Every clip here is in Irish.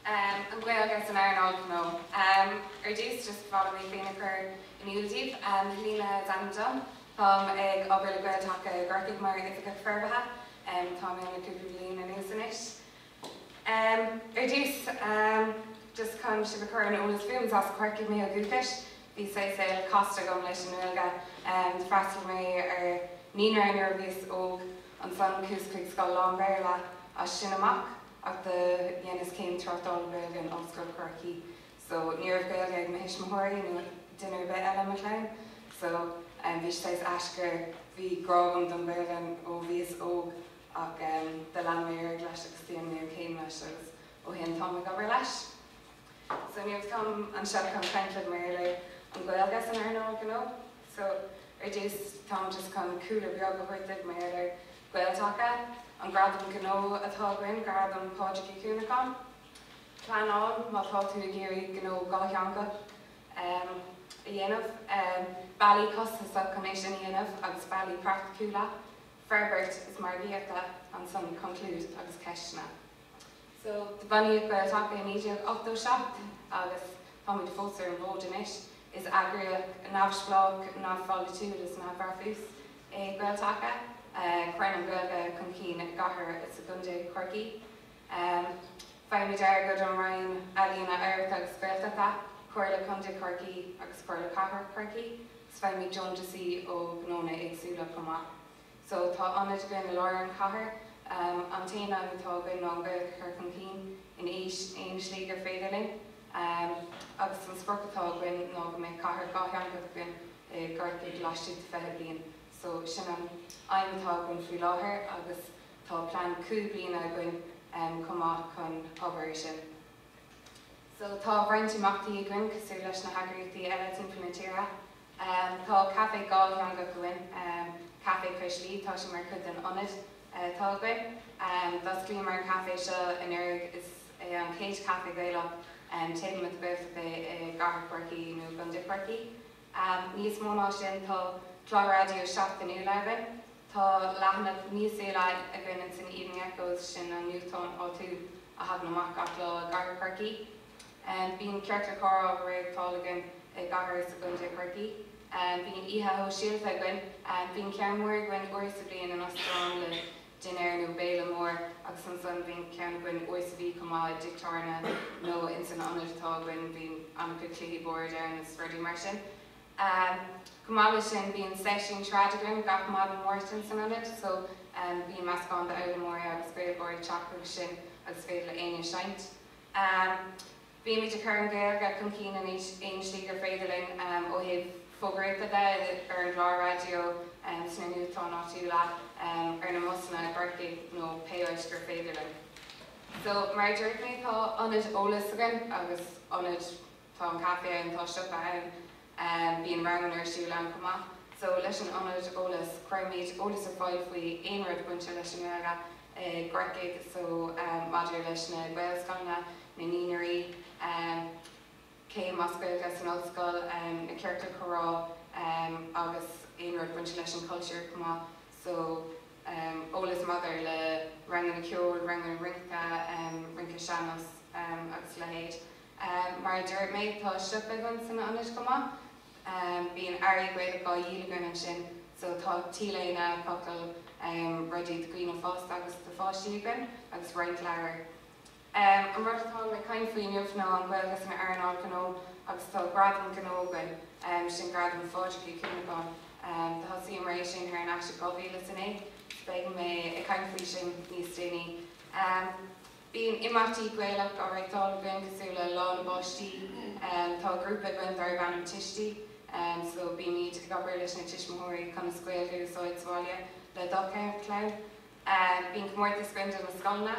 An Ghaeilge an Earnáil Ghnó. Dús just following Féinachar in Uldíb, Helena Ní Dhea, Tom ag Ábhair Ghael-Taca Chorcaí mar ifigh ferbatha, Tom in a cúpla bliain in ús dús, just come to the current oldest films as Chorcaí mé a gúcais, bhí sé costa gom leis an nGaeilge, freistal mé níonar nervous óg an san cúscaig scoil lámhéir a sin amach. Ach the Yenis came to Ghaeilge and Oscar Chorcaí. So near Ghaeilge my hismahori no dinner bit Cluain. So bhí says Ashker bhí grogam don Ghaeilge ó bhís óg ach the landmayor leis agus tíon near came leis agus ó hen Tom gobar leis. So níos come an seo come Franklin Mary an Ghaeilge an Earnáil Ghnó. So dús Tom just come cooler beag a chuirteag mar Ghael-Taca. An gradam Ghnó Atógáil gradam Pádraigh Cúnacán. Planáil má tá tú géirí Ghnó Ghaeilge a dhéanamh. Bailí costas a connéisisin dhéanamh agus bailí practicúla. Labhairt is mar bhíochta an san conclúd agus ceisna. So the bunny Ghael-Taca in Egypt 8 seacht agus táid fósar an bódanis is agriach navsblog navfolitude is navharfús Ghael-Taca. Cluain Dolcáin concín gahar is a Ghaeilge Chorcaí. Seimineár go an rain Helena agus Ghael-Taca Chorcaí agus Ghael-Taca Chorcaí. Feimid Jonesí ó Gnóna agsúla comá. So tá anid gin Lauren Cahar an téna atá gin ná Ghaeilge concín in éon slígar féidirling. Agus an sporcatá gin ná go mé Cahar Ghaeilge gin Chorcaí leisú feithe bliain. So sin an aimtá gon fú láthair agus tá plan cú bliana gin comá chun ábhair sin. So tá bhaint amachtaí gin cosú leis na hagóirí eile implementéire. Tá cafe Ghaeilge Cluain, cafe Crislí, tá sin mar chud an ionad tá gin. Das glí mar cafe seo in is an céit cafe Ghaeilge téim mit bh Ghaeilge Chorcaí nó Ghaeilge Chorcaí. Níos móná sin tá Cluain radio seach den uleibin. Tá leathnamh níos éile a gin san evening echoes sin an nniuchtán á tú a hagan amach ach le Ghaeilge Chorcaí. Bhíonn ceartar chora réag tálagan gahar sa Ghaeilge Chorcaí. Bhíonn ihe ó síalta gin, bhíonn cearmóir gin uirsa bliain an Austrán le dinéir nó béle mór agus an son bhíonn cearm gin uirsa bhí comá dictárna nó in san ionadtá gin bhíonn ancha clí board ar nas rudaí mar sin. Comala sin bhíonn session tradigan gach mad an mórtain san anid, so bhíonn meascán de Eile agus féidir boir teachú sin agus féidir le aine seint. Bhíonn mí de chur an Ghaeilge concín in éon slígar féidirling ó thaobh fógraíochta de ar an glár radio sna nniuchtán áitiúla ar na musna Chorcaí nó péoid gur féidirling. So mar dúirt mé tá ionad ólas againn agus ionad tá an cafe an tá siopa bhíonn rangan ar siúla an comá. So leis an ionad ólas chuirmid ólas ar fáil faoi aon rud buinte leis an nGaeilge Chorcaí, so maidir leis na Gaelscoilna na níonarí céim as Ghaeilge san ollscoil na ceartar chorá agus aon rud buinte leis an cultúr comá. So ólas mother le rangan na ceol, rangan rinca seanas agus le héad. Mar dúirt méid tá siopa gan san ionad comá. Bhíonn airí Ghaeilge Ghaeilge an sin, so tá tíléna focail rudaí de Ghaoine Fásta agus de fáistí gan agus roiint leabhar. An rudtá le cain faoin neamh an Ghaeilge an Earnáil Ghnó agus tá gradam Ghnó gan sin gradam Pádraigh Cúnacán. Tá thosaí mar sin ar an eiste gohíle san é, beidh mé cain faoi sin níos daoine. Bhíonn imachtaí Ghaeilge á réagtála gan cosú le lá na báistí, tá grúpa gan dar bhanam tistí, so bhí míad gobar leis na tismóirí chun Ghaeilge úsáid sáile le Docáin. Bhíonn comórtas gin na scoilna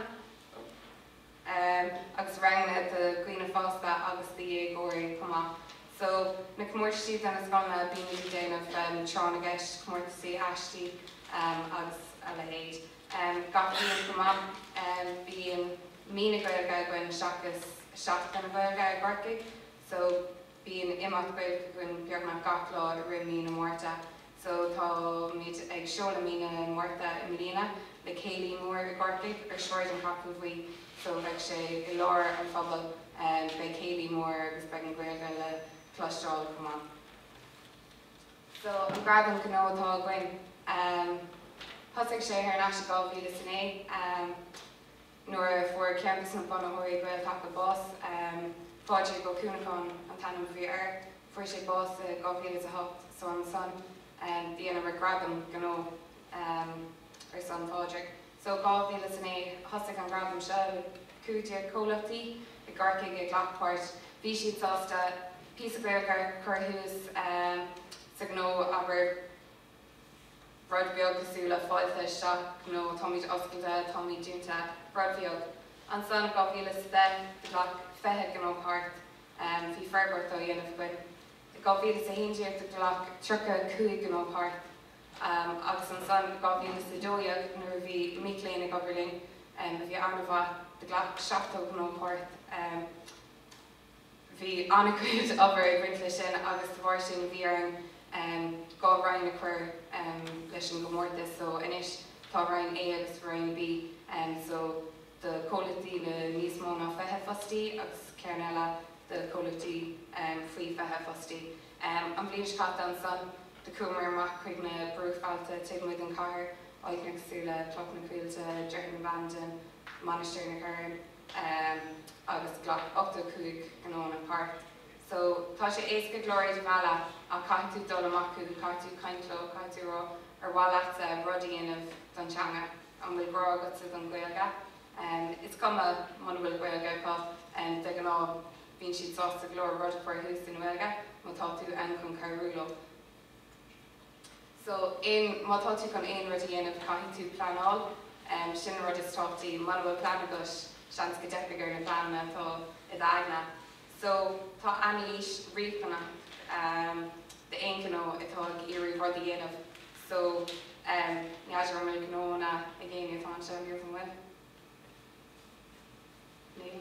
agus rangna de Ghaoine Fásta agus the Góirí comá. So na comórtasí den na scoilna bhíonn míad déanamh trán a gceist comórtasí aistí agus a le héad. Gach bhíonn comá bhíonn mína Ghaeilge gin seach gan Ghaeilge Chorcaí, so bhíonn imeacht Ghaeilge gin beagnach gach lá ri mína mórta. So tá míad ag seola mína mórta i Medina le céilí mór Chorcaí ar seoir an capú bhí so bheadh sé I Láir an Phobal be céilí mór agus be an Ghaeilge le cloisteáil cumán. So an Gradam Ghnó atá Ghain. Thosaigh sé ar an Atógáil Phobal nuair fuair campus na Bonathirí Ghael-Taca bus, fáilte go Cúnacán an tanam bhí fuair sé bus Ghaeilge so an son, bhí ana Gradam Ghnó ar son fáideach. So Ghaeilge thosaigh an Gradam se cúide cólachtaí I gCorcaí labhairt. Bhí siad sásta píosa Ghaeilge chuthús sa Ghnó aber rud beag cosú le fáilte isteach nó táimid oscailta, táimid dúnta rud beag. An son Ghaeilge de ghlach fethe Ghnó páirt bhí ferbairt ó dhéanamh Ghain. Ghaeilge sa héinteach de ghlach trucha cúig Ghnó páirt. Agus an son Ghaeilge sa dóiag nuair bhí mícléine Gaberlin bhí anmha de ghlach seachtó Ghnó páirt. Bhí annacuid aber I bhaint sin agus de bhair sin bhí ar gá rainn a chur leis an gomórtas, so inis tá rainn A agus rainn B, so de cólachtaí le níos mó ná fethe fostaí agus ceann eile de cólachtaí faoi fethe fostaí. An bhliain scata an son de cúmar amach chuig na brúfáilte tuigh an cathair áitina cosú le cloch na cuailte, dearth na bhandan, Monasteir na Cairn, agus ghlach 85 Ghnó na páirt. So tá sé éasca glóir de bhela a caiithú dul amach acu, caiithú caintló, caiithú rá ar bhhailachta rudaí inmh don teanga an bhfuil grá agat an Ghaeilge. Is cuma man bhfuil Ghaeilge pá de Ghnó bhíonn siad sásta glóir rud chuir hús in Ghaeilge má tá tú an chun cairúló. So má tá tú chun aon rud dhéanamh caiithú pleanáil, sin rud is tátaí man bhfuil plean agat seans go depagar na pleanna atá I dteagna. So tá aníis riachtanna de aon Ghnó atá iarú rud a dhéanamh. So neadar mé Ghnó na a ggéine atá se níor fan bhain. Níl.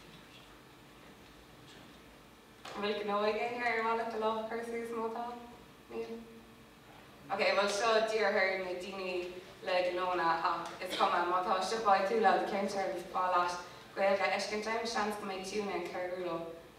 Bhfuil Ghnó a ggéine ar bhela go láh chuirsaí smótá? Níl. Okay, well seo díorthir na daoine le Gnóna ach is cuma má tá siopáid tú le ceantar bhá Ghaeilge eiscinteim seans go méid túna an cairúló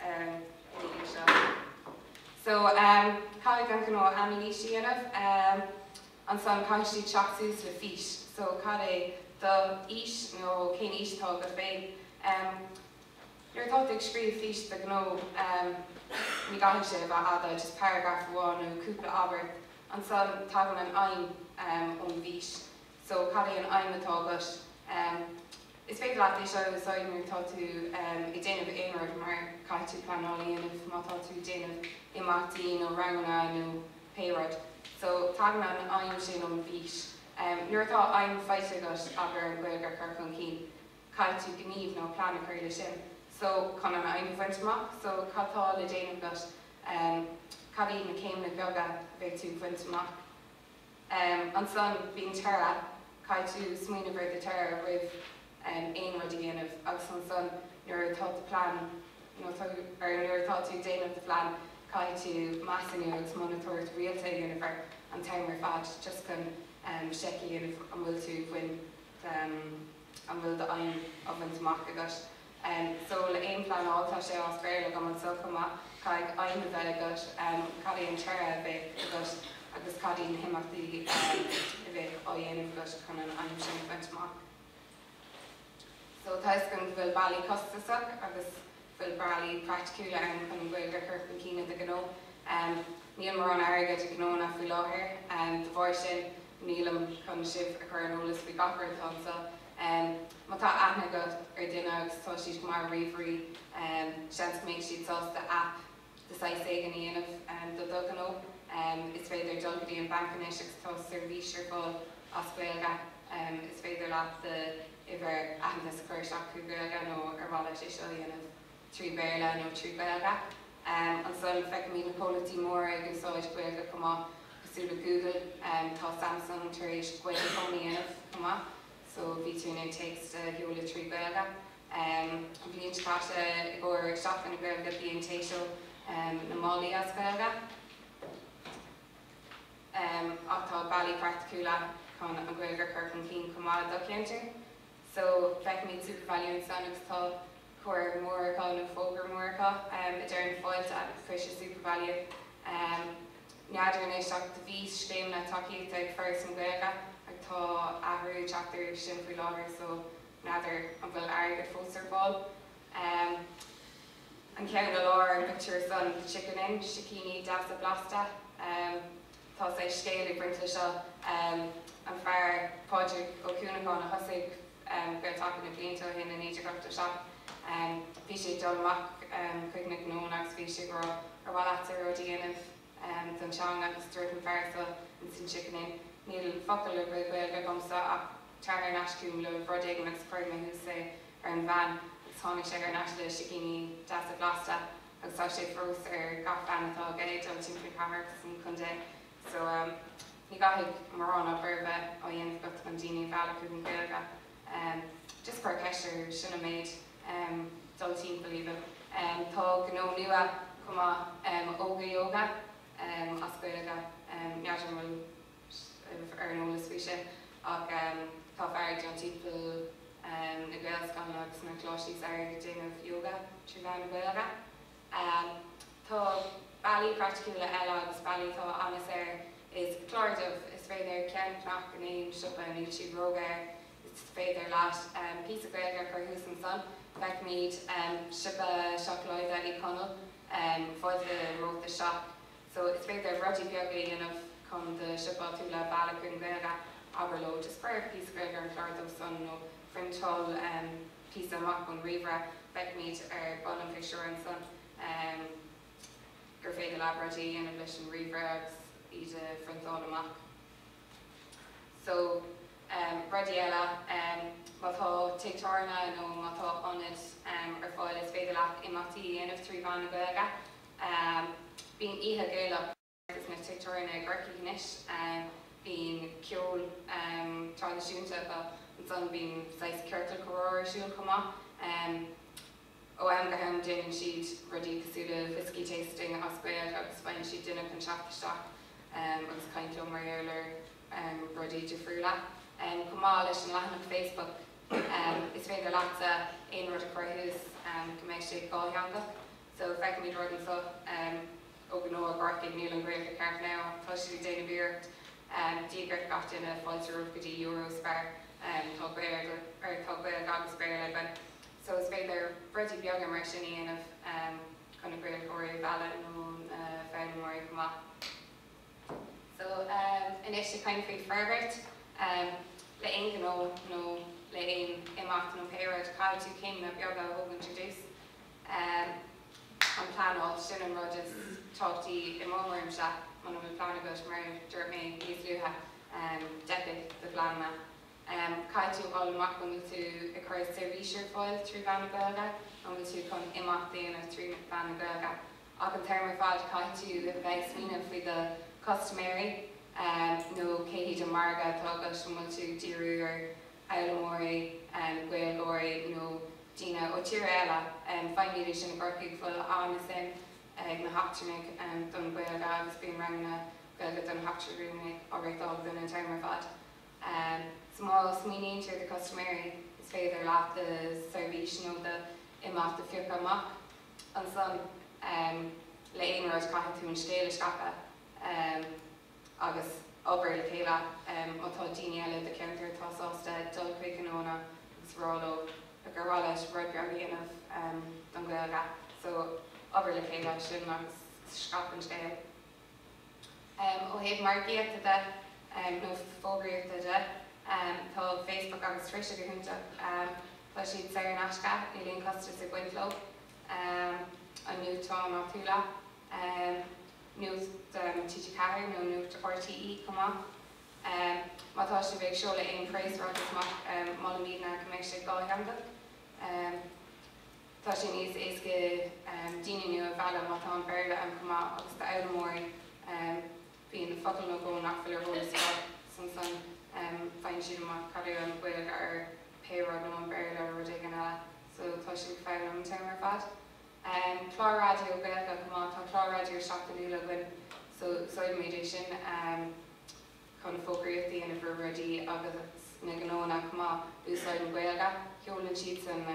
So caiigh an Ghnó amíníos dhéanamh an son caiithí teachsús le fís. So cad é do ís nó cén ís tá go féin. Nuair atá ag scríomh fís de Ghnó ní gaiithh sé bheith ada just paragraph 1 nó cúpla labhairt. An son tagann an aim ón bhís. So cad é an aim atá agat. Is féidir leat é seo úsáid nuair atá tú I déanamh aon rud mar caiithú pleanála dhéanamh má tá tú déanamh imeachtaí nó rangna nó péróid. So tagann an aim sin ón bhís. Nuair atá aim feite agat aber an Ghaeilge Chorcaí, caiithú gníomh nó pleanna chuir sin. So chun an aim bhaint amach, so cadtá le déanamh agat cadí na céim na beaga bheith tú bhaint amach. An son bhíon teire, caiithú smaoineh bhir de teire roimh aon rud a dhéanamh agus an son nuair atá plan nuair atá tú déanamh de plan caiithú measanú agus monitóirt rialta dhéanamh an timar fad just chun seici dhéanamh an bhfuil tú bhain an bhfuil de aim a bhaint amach agat. So le aon pleanáil tá sé as fearr le go an socha amach caiig aim a bheith agat cad é an teire bheith agat agus cad é an himachtaí a bheith á dhéanamh agat chun an aim sin bhaint amach. So tá is gon bhfuil bailí costasach agus bhfuil bailí practicúla an chun Ghaeilge Chorcaí de Ghnó. Níl mar an airgad a Ghnó na faoi láthair, de bhair sin nílam chun sibh a chur an ólas faoi gachar tansa. Má tá aithne go ar duine agus tá siad go mar riomhrí seans go méid siad sásta app de sais éigen dhéanamh do Ghnó. Is féidir dulgadí an bancanis agus tá servíseir fáil as Ghaeilge. Is féidir leat iver aithne chuir seach chu Ghaeilge nó ar bhla sé seo dhéanamh trí béile nó trí Ghaeilge. An son feic mí na pólatí mór ag úsáid Ghaeilge cumá cosú le Google, tá Samsung tar éis Ghaeilge fónaí dhéanamh cumá. So bhí tú nó text heola trí Ghaeilge. An bhíonn scáte I gcóir seach na Ghaeilge bhíonn téisio na málaí as Ghaeilge. Ach tá bailí practicúla chun an Ghaeilge Chorcaí cumá do ceantar. So feic míid super value san agus tá chuir mórcha nó fógur mórcha a dearn fáilte agus chuise super value. Neadidir éis seach de bhí stéim na takeíocht ag first an Gaeilge ag tá ahrú teachtar sin faoi láthir so neadidir an bhfuil airgad fóstar fáil. An ceann go leir an picture san the chicken in, Shikini Dasa Blasta. Tá sé scéal ag brinte seo an fear project ó cúnaán a thosaigh Ghael-Taca na blianta hin in éidirachta seach. Bhí sé dul amach chuig na Ghnó agus bhí sé go ar bhil atar ó déanamh don teang agus dúirt an fear sa an sin chicken in. Níl focail le Ghaeilge gomsa ach tar an ascúm le brodéigen agus chuir na húsa ar an bhean. Tháinig sé ar náisiúla Shikini Dasa Blasta agus tá sé frós ar gach fan atá Gaeilge an timpeall cahar san chundé. So ní gaithfidh marrán á bhirbe ó dhéanamh go an daoine bhealach chuig an Gaeilge. Just for ceisir sinna méid dul timpeall even. Tá Ghnó nua chumá óga yoga as Gaeilge neadidir bhfuil ar an ólas bhí sin ach tá fearr an timpeall na Gaeilge agus na chlásí ar go déanamh yoga trí bhean na Gaeilge. Tá bailí practicúla eile agus bailí tá anas is chlórdamh is féidir ceann cnach go naon siopa níl siad róga is féidir leat píosa Gaeilge chu hús an son feic míid siopa seachláide í conal fáilte róta seach. So is féidir rudí beaga dhéanamh chun de siopa tú le bailach an Gaeilge aber lo just for píosa Gaeilge an chlórdamh son nó frimtol píosa amach an riomhra feic míid ar bun an picture an son. Gur féidir labhairt an leis an riomhra agus iad frimtol amach. So rudí eile má tá teachtarna nó má tá anad ar fáil is féidir leat imachtí dhéanamh trí bhean na Gaeilge. Bíonn oíche Gaeilge agus na teachtarna ghorcaí inis bíonn ceol tradiisiúnta an son bíonn 6 ceartal chomhar siúil chumá. ó angahan déanann siad rudí cosúla whisky tasting as Gaeilge agus bhain siad duine chun seachtasteach agus caint mar ar rudí defriúla. Cumá leis an leathanach Facebook is féidir leata aon rud a chuirthús go mbeidh sé gáilgeanga. So feic míid rud an so ó Ghnó a gharcaigh níl an Gaeilge ceart ná tá siad déanamh bhíocht díogar gach duine fáilte rud go dtí euros fearr tá Gaeilge agus Gaeilge. So is féidir rudí beaga mar sin dhéanamh chuna Gaeilgeoirí bheala nó fearmóirí chumá. So inis sé caint faoi farbeirt le aon Ghnó nó le aon imacht nó péiread cad tú céim na beaga a thug introduce. An plánáil sin an rud is táchtaí i mór se man bhfuil plán agat mar dúirt mé níos luútha deicigh de plánna. Cad tú bháil amach go tú i chuir servíseir fáil trí bhean na Gaeilge an bhfuil tú chun imacht déanamh trí bhean na Gaeilge. Ach an termar fad cad tú a bheith smíanamh faoi de customary nó céhí do marga tágas bhfuil tú díriú ar eileamóirí Gaeilgeoirí nó Dina ó tíre eile feimíidir sin gharcaigh fuil an sin ag na hachtarnig don Gaeilge agus bíon rang na Gaeilge don hachtarúnig ábhairdál don an termar fad. Small smíníontar de customary is féidir leat de servís nó de imacht de fiúcha amach. An son le aon rud caithfidh tú an scéal scapa agus obair le chéile ótá daoine eile de ceantar tásásta dul chuig an óna agus ráló a gur rá leis rud beag dhéanamh don Gaeilge. So obair le chéile sin agus scap an scéal. Ó héad margaíochta de nó fógraíochta de tá Facebook agus tríise go thúnta tá siad saor an asca i líon costas a Ghaeilge an nniu tá ná túla nniu títe ceathir nó nniu RTE cumá. Má tá sé bheith seola aon praise agus mála mína go mbeidh sé gáilgeanga. Tá sé níos éasca daoine nua a bhealach má tá an beirle an cumá agus tá eileamóirí bhíon focail nó go nachfuil ar bhólas san fain siad amach cadú an Gaeilge ar péród nó an beirle ar rud éigean eile, so tá sé fearr an termar fad. Chláráidió Gaeilge cumá tá chláráidió seachtaúla goin so soid méidir sin chun fógraíochtaí ana bhur rudí agus na gnóna cumá úsáid an Ghaeilge, cheolann siad san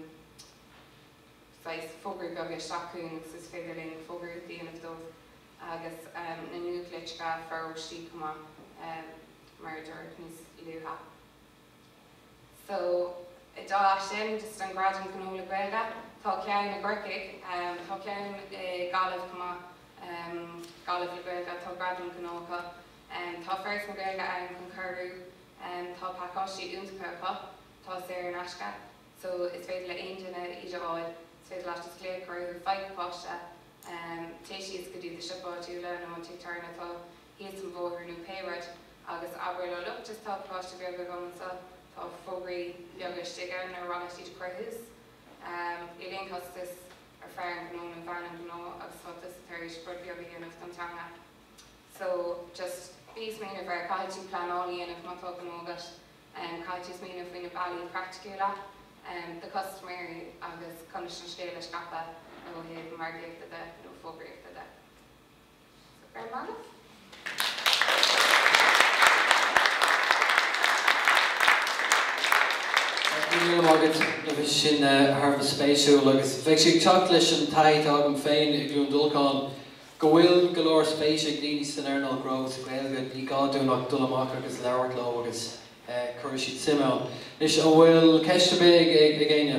fógraí beag isteachún agus is féidir léon fógraí déanamh dómh agus na nuachleitga fearróistí cumá mar dúirt níos luútha. So, I dá sin, just an gradam Ghnó le Ghaeilge, tá ceann na Gcorcaigh, tá ceann Gailge cumá Gailge le Ghaeilge, tá gradam Gnócha, tá first na Ghaeilge ann chun curú, tá pácáistí úntacha, tá séir an aisce, so is féidir le aon duine idirháil, is féidir leis is léir curú feicpáiste, téisios go dtí de sipáitiúla nó títarna tá híos an bhóthar nó péiread, agus abair le lucht is tá páiste beag gomansa, tá fógraí beag istigh na rannaistí de chuthús. I léon costas ar fear an Ghnó na bhean an Ghnó agus thotas taréis brud beag dhéanamh don. So just bís mína bhar cailtí planálaí anamh mátá gnógat, cailtís mína faoin na bailí practicúla, the customary agus conas an scéile scapa nó héad mar gíochta nó fógraíochta de. So fair manaf? Agad le bhí sin thar spéisiúil agus bheidh siad teacht leis an taid agam féin i Cluain Dolcáin go bhfuil go leor spéisiúil daoine san Earnáil Ghnó sa Ghaeilge ní gáúnach dul amach agus leabhart lo agus chuir siad simán. Is ó bhfuil ceiste big ag ggéine.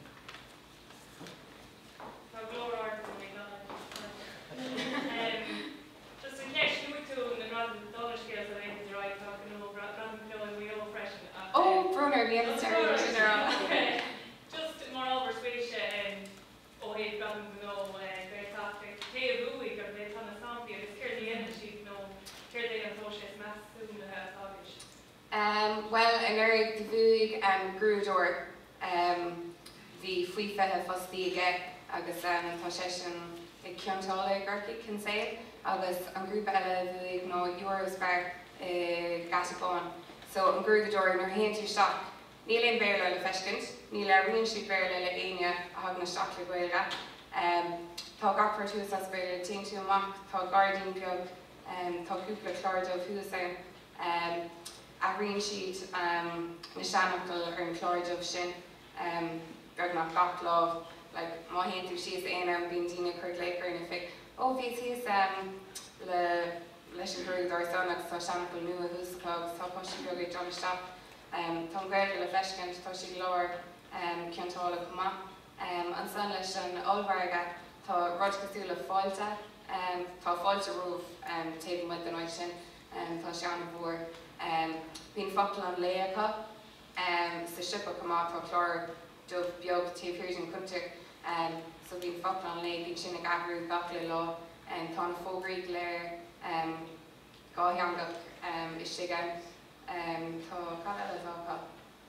Well, an airig de bhuaig grúdóir bhí faoi fethe fostíige agus tá sé sin ag ceantála Ghaeilge cin saoil agus an grúpa eile bhuaig nó euros bar gasapáin. So an grúdóir nar haon tú isteach, níl aon béir le feiscint, níl aon siad béir le aine a thug na isteach le Ghaeilge. Tá gachar tús as béir le tin tú amach, tá gardín beag, tá cúpla chláirdómh thuas ann. A rion siad na seanachtal ar an chláirdómh sin beag nach gach lámh, má haon tú sios aonam bíon daoine chuir lécar na fic. Ó bhí síos leis an grúdóir son agus tá seanachtal nua a thuascla agus tá páiste beag ag John isteach. Tá Ghaeilge le feiscint tá siad leor ceantála cumá. An son leis an ollmharga tá rud cosúla fáilte, tá fáilte roimh taobh muid an áid sin, tá seanna bhór. Bhín focail an léacha sa sipa cumá tá chlár dubh beag taobhthúir an cunteach, so bhín focail an lé bhín sin ag ahrú gach le lá, tá na fógraí léir gátheangach istigh tá cad eile bhácha.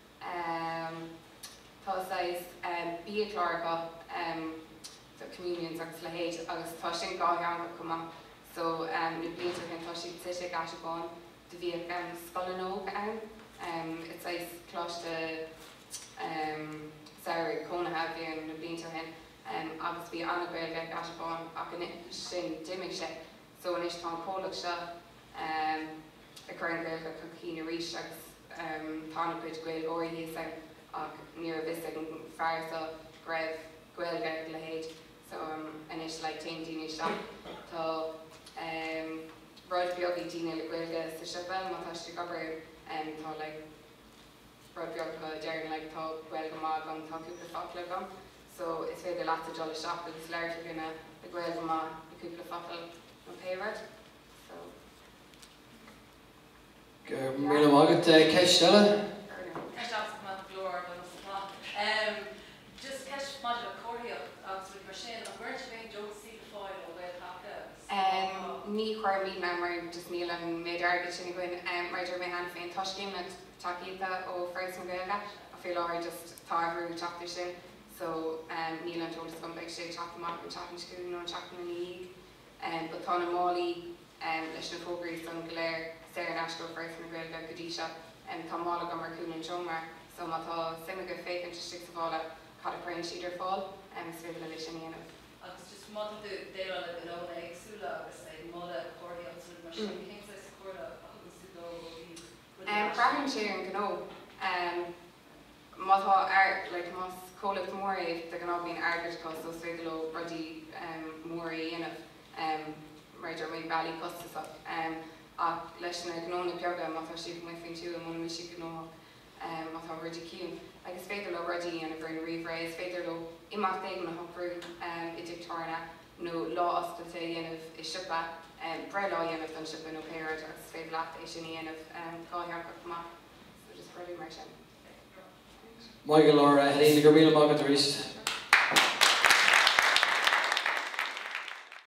Tá bíochláircha communions agus le héad agus tá sin gátheangach cumá, so na blianta tá siad tuise gasapáin de bhí scolanóg ann. It's cláiste saoir cónathe bhíon na blianta hen, agus bhí anna Ghaeilge gasapáin ach sin dimigh sé, so an is tá cólaach seo a chur an Ghaeilge chu cína rís agus tána chuid Ghaeilgeoirí ach níor bhís an fear sa greibh Ghaeilge le héad, so an is taon daoine seo. Tá rud beag ag daoine le Ghaeilge sa sipa, má tá si gobar tá rud beag go dearn tá Ghaeilge má gan tá cúpla focail agam, so is féidir leat a dul isteach agus leir gine le Ghaeilge má le cúpla focail nó péiread. Míle mágad ceist eile? Ceist agus má glór go sa just ceist máidir a cóiríocht agus bhí mar sin an bhairt féin josaí fáil ó Ghael-Taca. Ní chuir mí ná mar just níl an méid airgid sin goin maidir mé an féin taiscéim na takeíta ó first na Ghaeilge a fé láir just táhrú teachta sin, so níl an tólas gom beag sé teachtamach an teachn scoún nó an teachn na níig, but tá na málaí leis na fógraí san go léir séir an eisceil first na Ghaeilge go dtí seo, tá mála go mar cúin seomar, so má tá simime go fécinn stig sa bhála cad a prainn siidir fáil is féidir le lei sin dhéanamh. Agus just mád déile le gnóna agsúla agus é mála cóiríocht mar sin chéim sa cuairla agus tú dó Brahan sé an Ghnó. Mátá mas cólacht móra de gná bhíon airgid cos so féidir le rudí móra dhéanamh maidir mé bailí costasach. Ach leis na gnóna beaga mátá si mu fin tú am mu si gnó mátá rudí ciún. Agus féidir le rudí ana bhrin riomhréis, féidir le imach déag na hocrú I dictárna nó lá oscailte dhéanamh I sipa, bre lá dhéanamh don sipa nó péir agus féidir leat é sin dhéanamh gáithar go amach. So just rudí mar sin. Michael or Helena, go míle mágad a ríist.